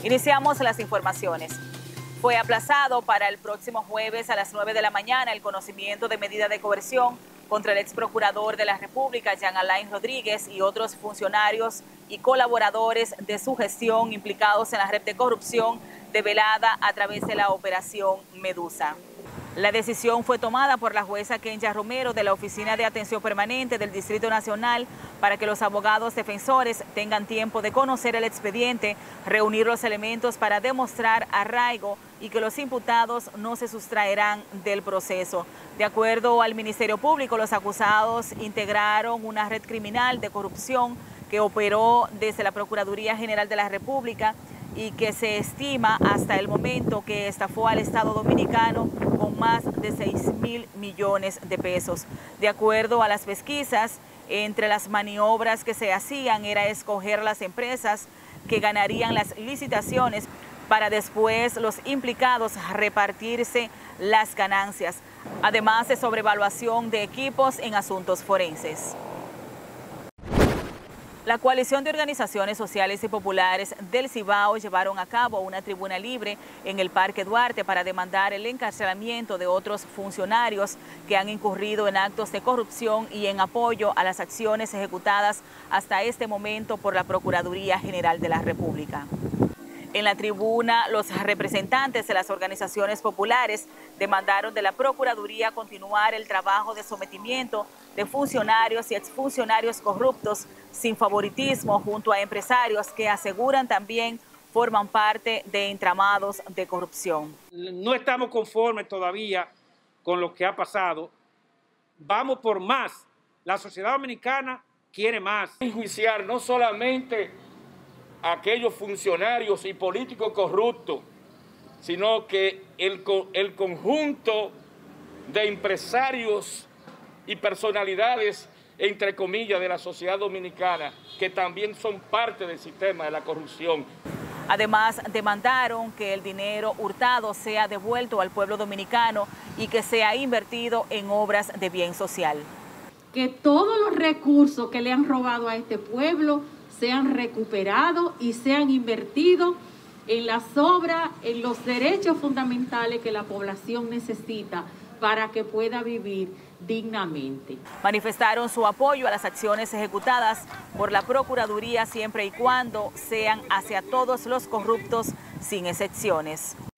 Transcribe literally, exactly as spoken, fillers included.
Iniciamos las informaciones. Fue aplazado para el próximo jueves a las nueve de la mañana el conocimiento de medida de coerción contra el ex procurador de la República, Jean Alain Rodríguez, y otros funcionarios y colaboradores de su gestión implicados en la red de corrupción develada a través de la operación Medusa. La decisión fue tomada por la jueza Kenya Romero de la Oficina de Atención Permanente del Distrito Nacional para que los abogados defensores tengan tiempo de conocer el expediente, reunir los elementos para demostrar arraigo y que los imputados no se sustraerán del proceso. De acuerdo al Ministerio Público, los acusados integraron una red criminal de corrupción que operó desde la Procuraduría General de la República y que se estima hasta el momento que estafó al Estado Dominicano con más de seis mil millones de pesos. De acuerdo a las pesquisas, entre las maniobras que se hacían era escoger las empresas que ganarían las licitaciones para después los implicados repartirse las ganancias, además de sobrevaluación de equipos en asuntos forenses. La coalición de organizaciones sociales y populares del Cibao llevaron a cabo una tribuna libre en el Parque Duarte para demandar el encarcelamiento de otros funcionarios que han incurrido en actos de corrupción y en apoyo a las acciones ejecutadas hasta este momento por la Procuraduría General de la República. En la tribuna, los representantes de las organizaciones populares demandaron de la Procuraduría continuar el trabajo de sometimiento de funcionarios y exfuncionarios corruptos sin favoritismo junto a empresarios que aseguran también forman parte de entramados de corrupción. No estamos conformes todavía con lo que ha pasado. Vamos por más. La sociedad dominicana quiere más. Enjuiciar no solamente a aquellos funcionarios y políticos corruptos, sino que el, el conjunto de empresarios y personalidades, entre comillas, de la sociedad dominicana, que también son parte del sistema de la corrupción. Además, demandaron que el dinero hurtado sea devuelto al pueblo dominicano y que sea invertido en obras de bien social. Que todos los recursos que le han robado a este pueblo sean recuperados y sean invertidos en las obras, en los derechos fundamentales que la población necesita para que pueda vivir dignamente. Manifestaron su apoyo a las acciones ejecutadas por la Procuraduría siempre y cuando sean hacia todos los corruptos sin excepciones.